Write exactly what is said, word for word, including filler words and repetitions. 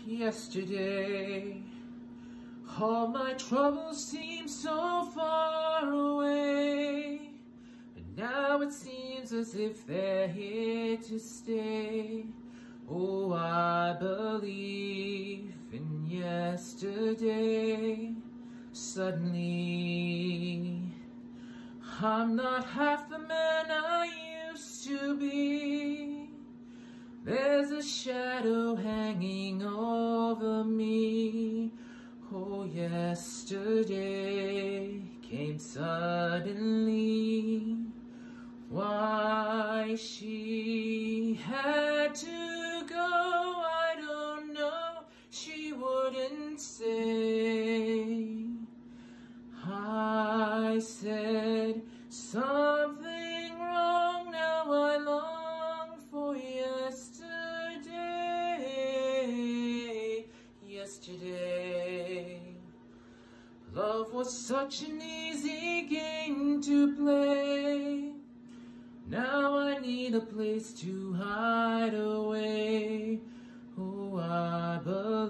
Yesterday, all my troubles seemed so far away, but now it seems as if they're here to stay. Oh, I believe in yesterday. Suddenly, I'm not half the man I used to be. There's a shadow hanging over me. Oh, yesterday came suddenly. Why she had to go, I don't know. She wouldn't say. I said something wrong, now I long for yesterday. Yesterday, love was such an easy game to play. Now I need a place to hide away. Oh, I believe